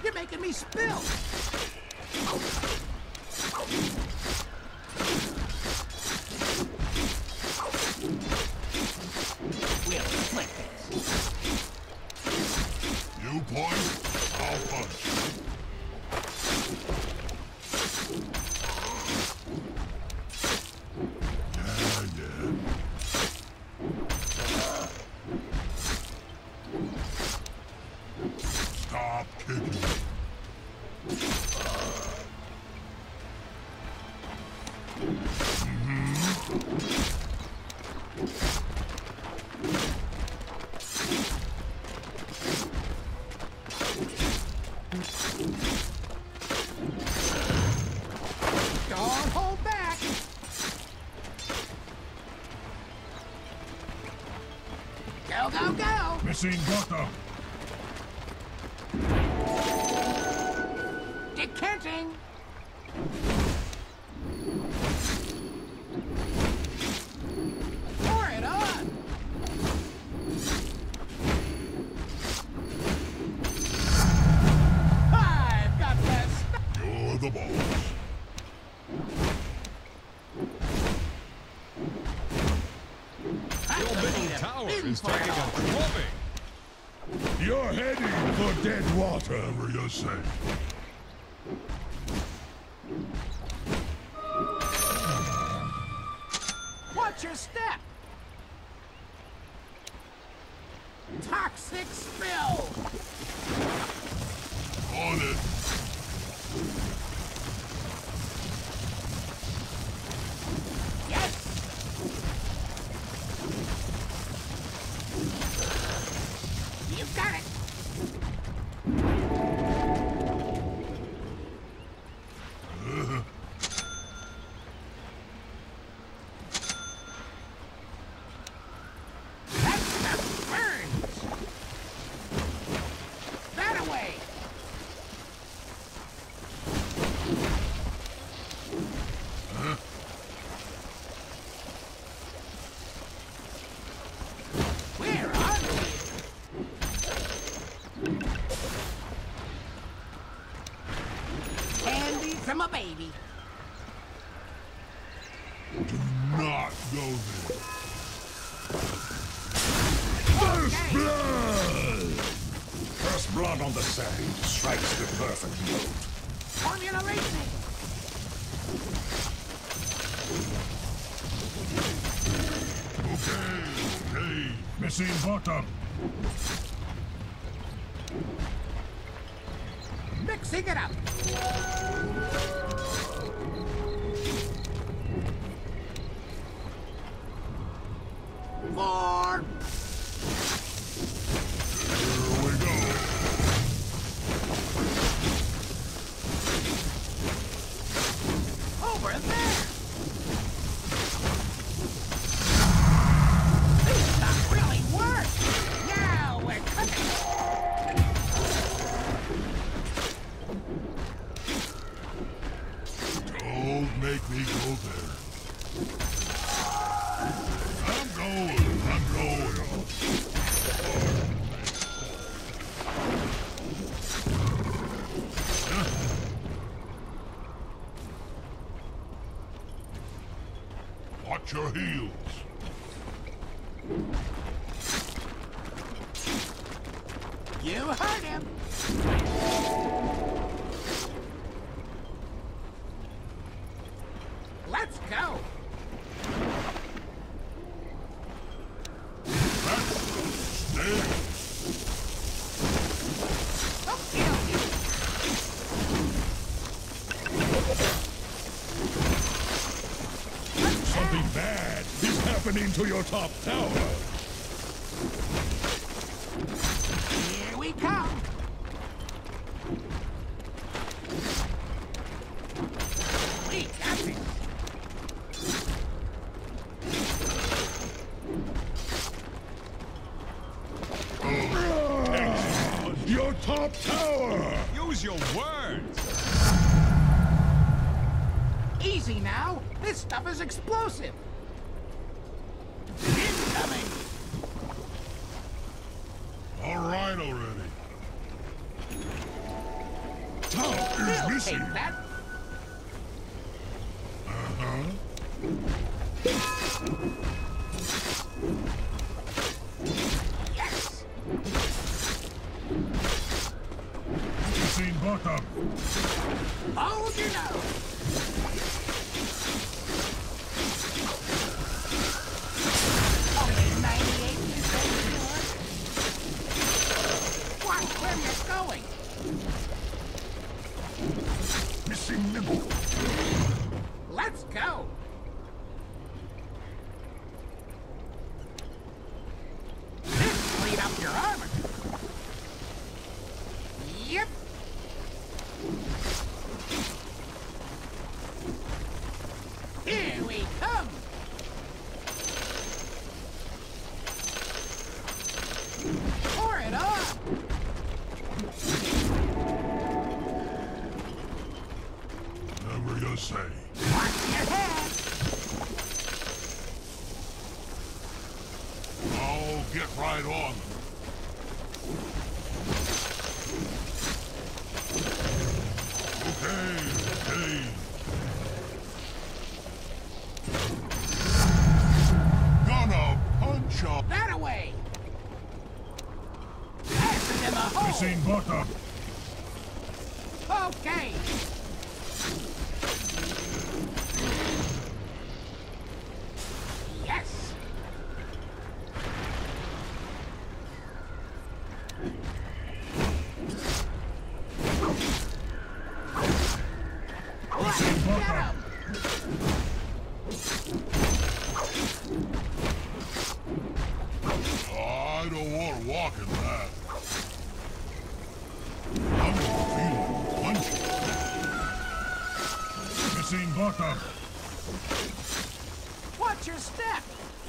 You're making me spill! We'll split this. You point, I'll punch. Yeah. Stop kicking. Don't hold back! Go, go, go! Missing bottom. Decanting! Pour it on! I've got this! You're the boss. Your middle tower is taking a drubbing. You're heading for dead water. Whatever you say. Watch your step! Toxic spill! On it. Yes! You got it! That stuff burns! That away! We're on candy from a baby. Do not go there. Okay. Blood! First blood on the sand strikes the perfect note. Formula racing. Okay. Missing bottom. Mixing it up. Four. Here we go. Over there. This stuff really works. Now we're cooking. Don't make me go there. I'm going. Watch your heels. You heard him. Let's go. Stay. I'll kill you. Something bad is happening to your top tower. Here we come. We got this. Your top tower! Use your words. Easy now. This stuff is explosive. Incoming. All right already. missing. Take that. Yes. Missing bottom. Hold your nose. Only 98% sure. Watch where you're going. Missing nibble. Let's go. This clean up your armor. Yep. Here we come. Pour it on. Whatever you say. Watch your head. I'll get right on them. Okay. Gonna punch up. That away. Pass it in the hole. Missing bottom. Okay. Yes. Let's get him. I don't want to walk in that. I'm feeling punchy. Missing bottom. Watch your step.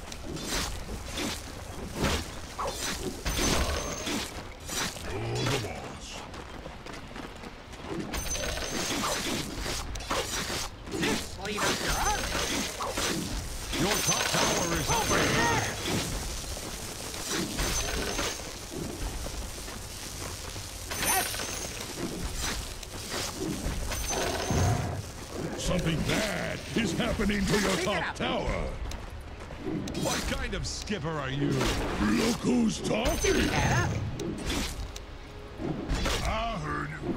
You're the boss. This lead up your armor. Your top tower is over here. Yes. Something bad is happening to your Pick it top up. tower. What kind of skipper are you? Look who's talking. Head up. I heard you.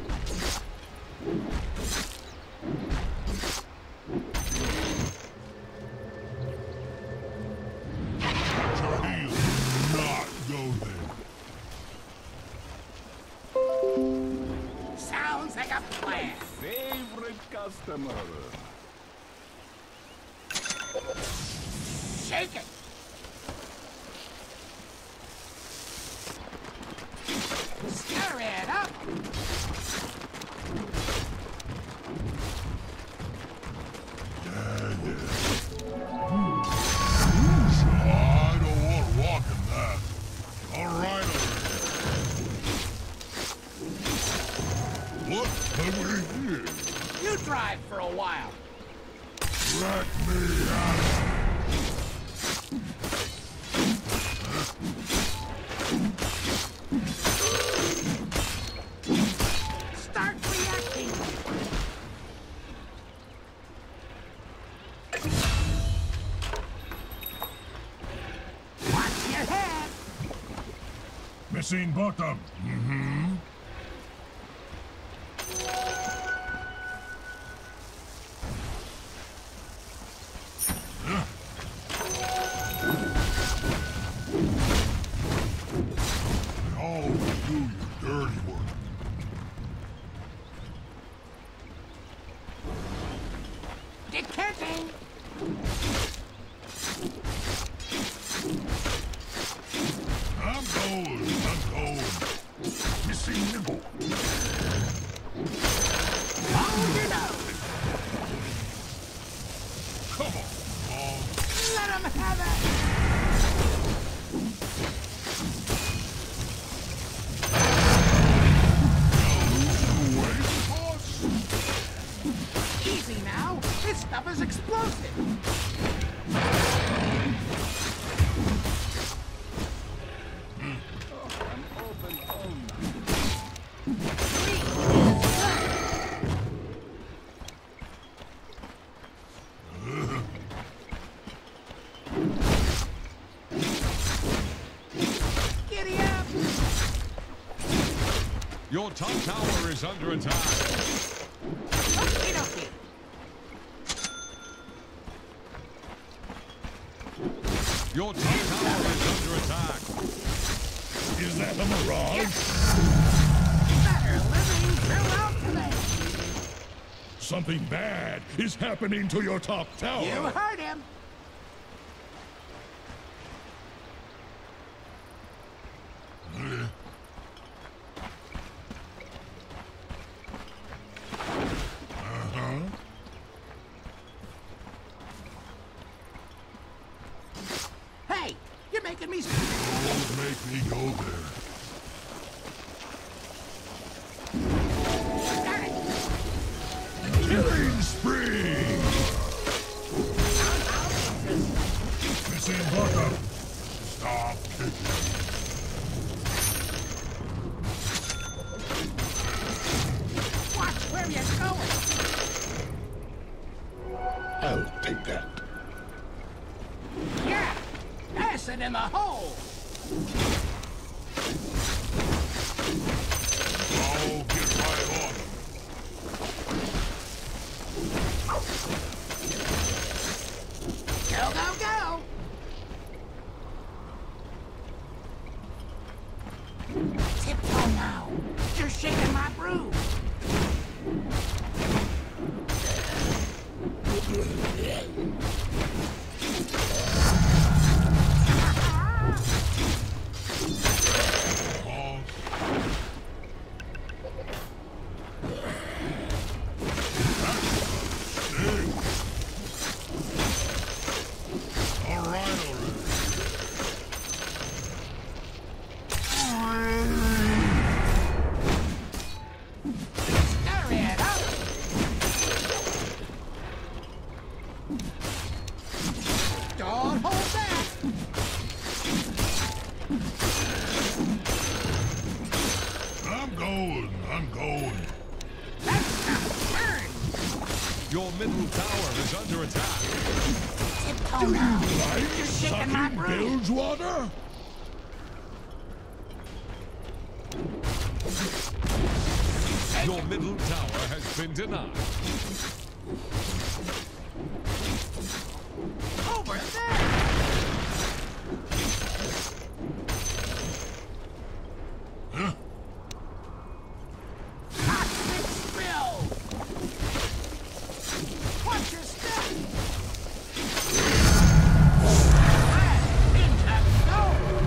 He'll not go there. Sounds like a plan. Favorite customer. Shake it. Stir it up. I don't want to walk in that. All right, what have we here? You drive for a while. Let me out. Start reacting. Watch your head. Missing bottom. Mm-hmm. They always do your dirty work. Decanting. I'm going. Missing nibble. Hold it up. Come on. Let him have it. Easy now. This stuff is explosive. Your top tower is under attack. Okie dokie. Your top tower is under attack. Is that a mirage? Better living throughout today. Something bad is happening to your top tower. You heard him. Hey, you're making me. Don't make me go there. Got it. Killing spree! Missing button. Stop kicking. Watch where you're going. I'll take that. Yeah, pass it in the hole. I'll get right on. Go, go, go. Tiptoe now. You're shaking my broom. Hurry it up. Don't hold back. I'm going. That's the turn. Your middle tower is under attack. Tiptoe now. Like You're shaking my sucking broom. bilge water? Your middle tower has been denied. Over there. Huh? Toxic spill. Watch your step. Into gold.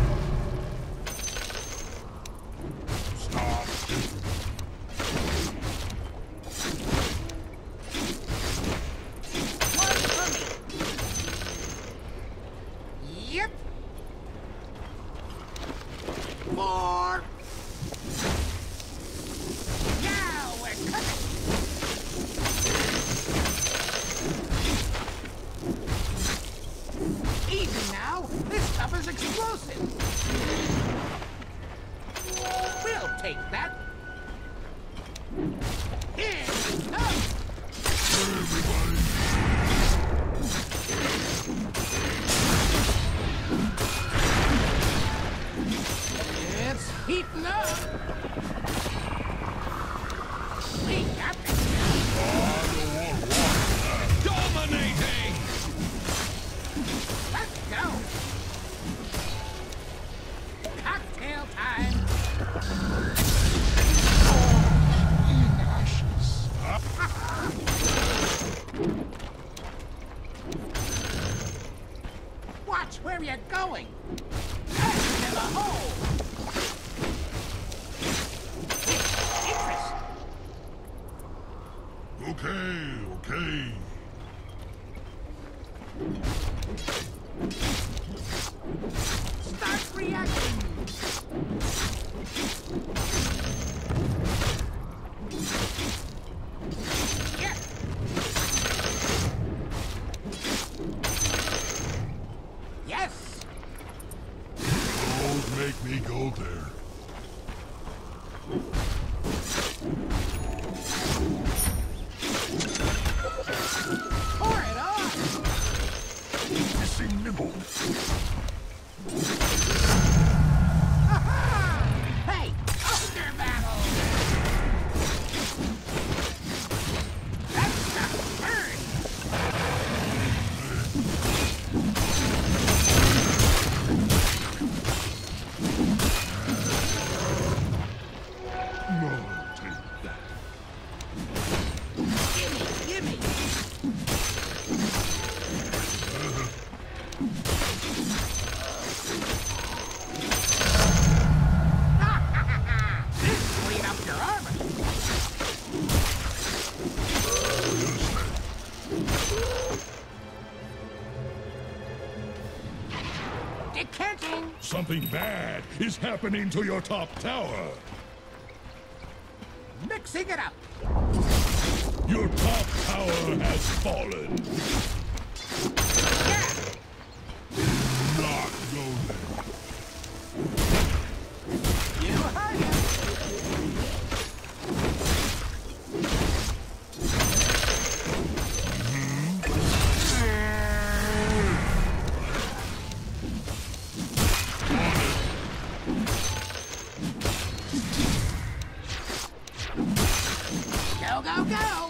Stop. One for me. Yep. 4. Now we're cooking. Easy now. This stuff is explosive. We'll take that. Here we go. Everybody. It's heating up. We got this. Dominating! Let's go. Cocktail time. Watch where you're going. Pass it in the hole. Interest. Okay. Start reacting. Yeah. Yes. Don't make me go there. Pour it on. Missing nibble. Hey, after battle. Something bad is happening to your top tower. Mixing it up. Your top tower has fallen. Yeah. Not go there. You heard him. Go, go, go!